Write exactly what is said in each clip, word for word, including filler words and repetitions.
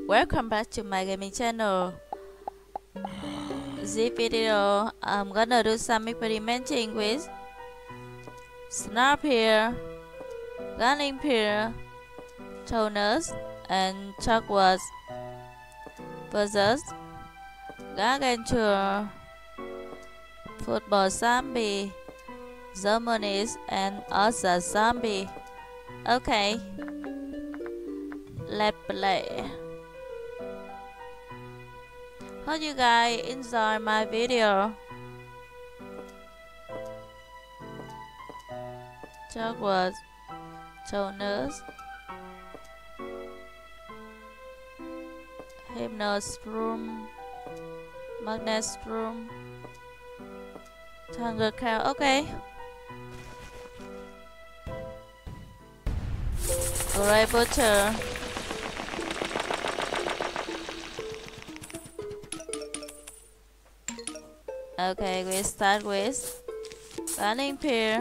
Welcome back to my gaming channel. This video I'm gonna do some experimenting with snap here, running here, toners and chalkwords versus gargantua, football zombie, Germany's and other zombie. Okay, let's play. Hope you guys enjoy my video. Chalkwords, toners, hypnosprum, magnesprum, Thunder Cow. Okay. Alright, butcher. Okay, we start with running pair.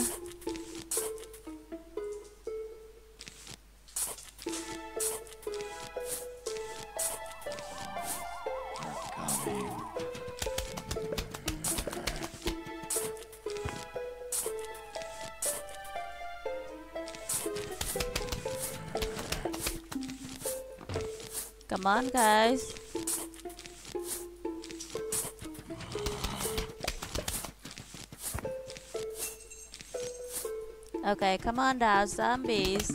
Come on, guys. Okay, come on down, zombies.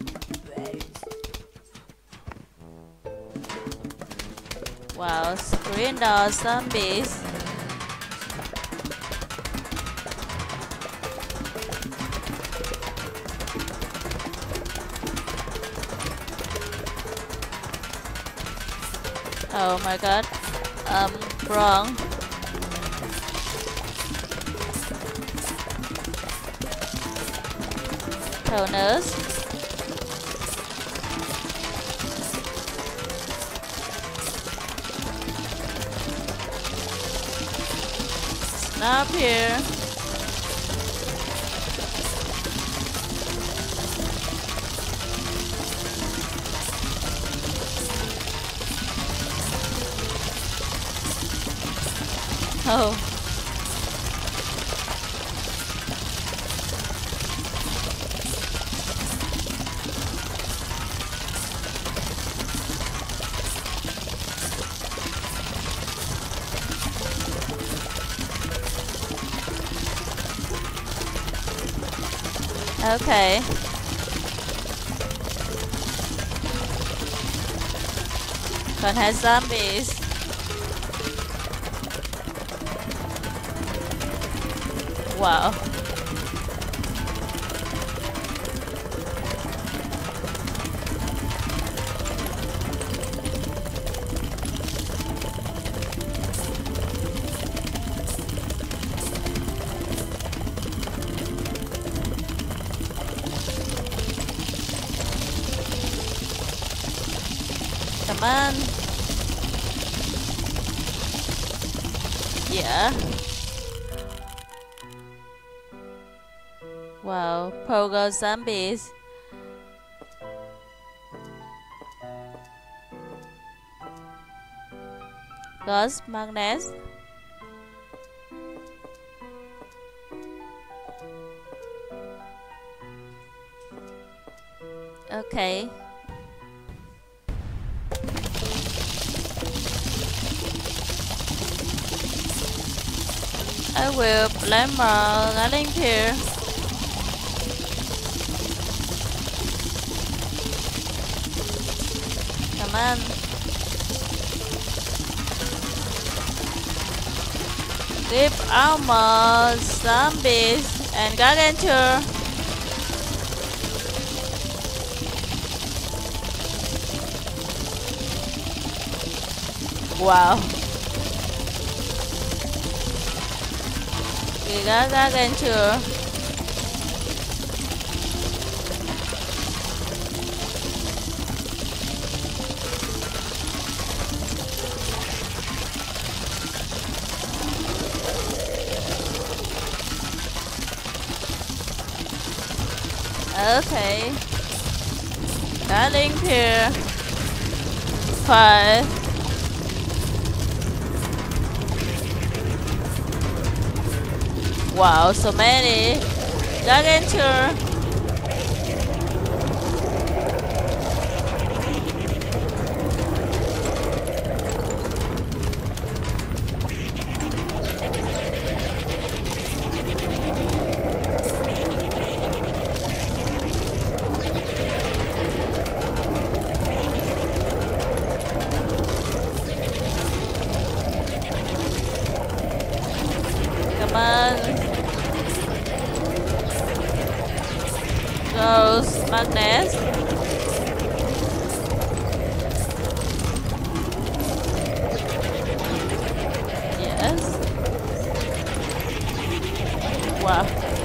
Wow, screen door zombies. Oh my god. Um, wrong. Toners. Snap here. Oh. Okay. Còn hai zombies. Wow. Come on. Yeah. Wow, pogo zombies. Ghost magnets. Okay. I will blame more running here. Come on. Deep armor, zombies, and gargantua. Wow. We got gargantua. Okay. Darling here. five. Wow, so many. Gargantuar. Come on. Goes Magnus. Yes. Wow.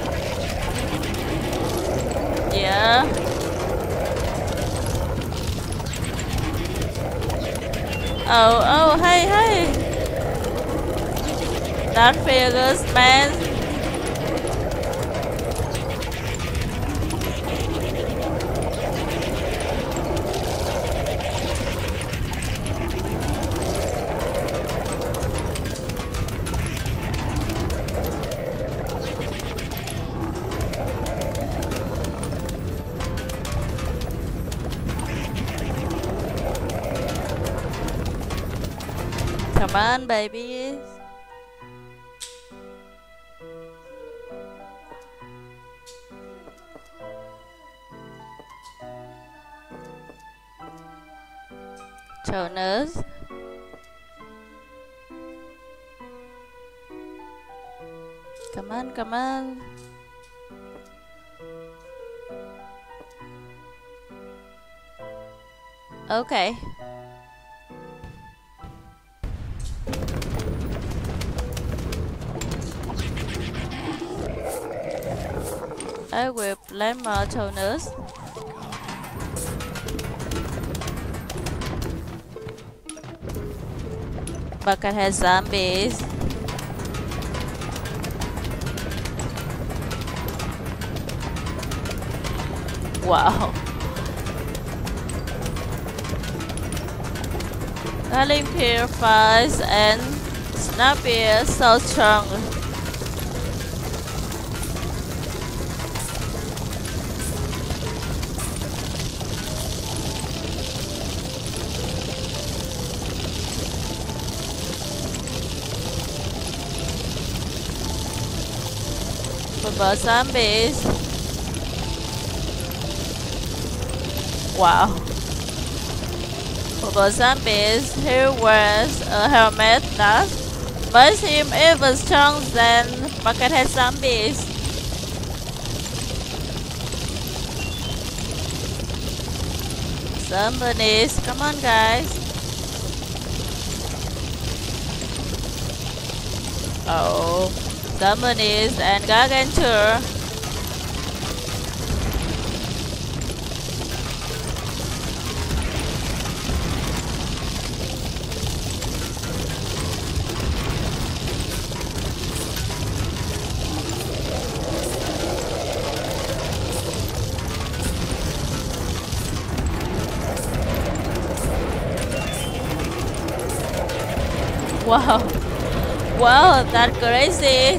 Yeah. Oh, oh, hey, hey. That figures, man. Come on, babies. Jonas. Come on, come on. Okay. I will play more toners. Bucket has zombies. Wow. Darling purifies and Snappy so strong. For zombies. Wow. For zombies, he wears a helmet that makes him even stronger than Buckethead zombies. Zombies, come on guys. Oh. Zombies and Gargantuar. Wow. Wow, that's crazy.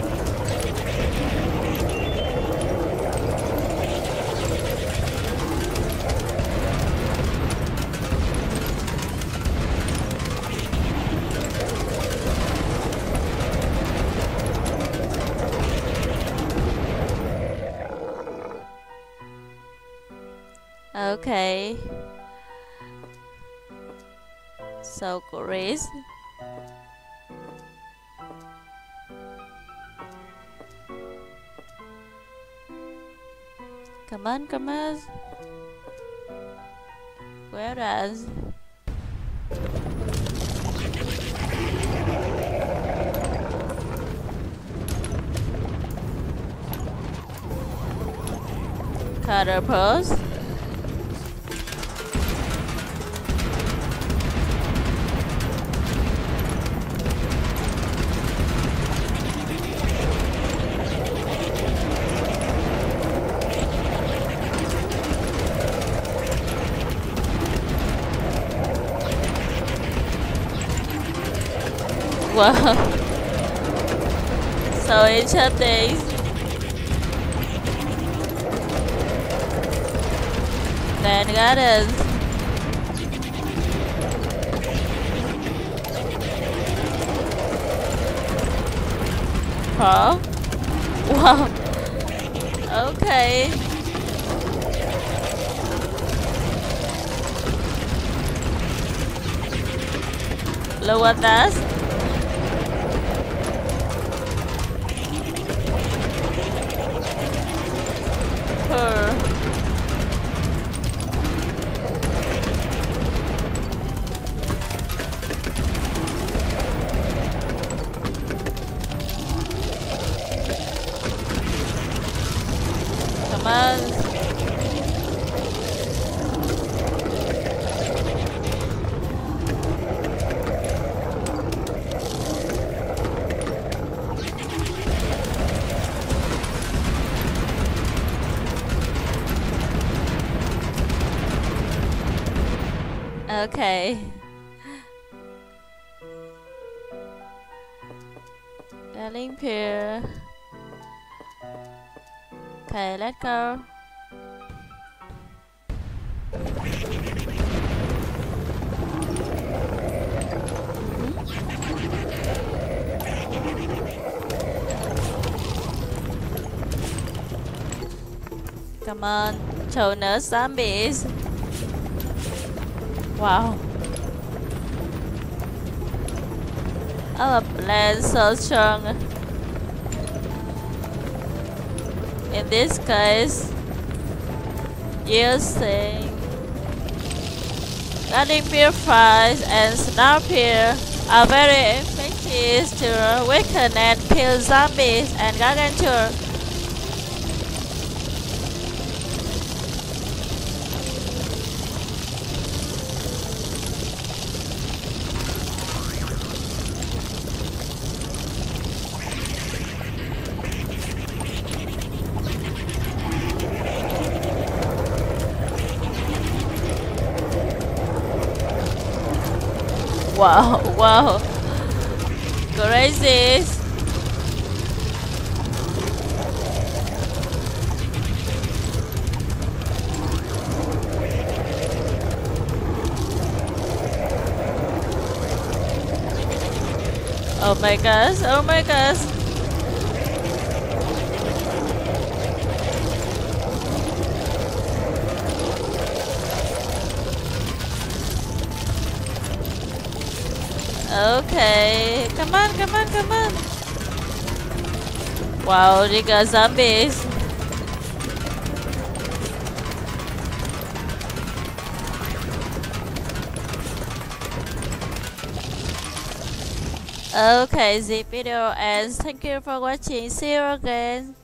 Okay. So great. Come on, come on. Whereas Cutter pose. Wow. So interesting. Then gardens. Huh? Wow. Okay. Look at that. Her. Come on. Okay. Darling Pier. Okay, let's go. Come on, show us zombies. Wow. Our plan so strong. In this case, using Guarding Purifiers and Snarpeer are very effective to weaken and kill zombies and gargantuar. Wow, wow. Crazy. Oh my gosh, oh my gosh. Okay, come on, come on, come on. Wow, they got zombies. Okay, the video ends. Thank you for watching. See you again.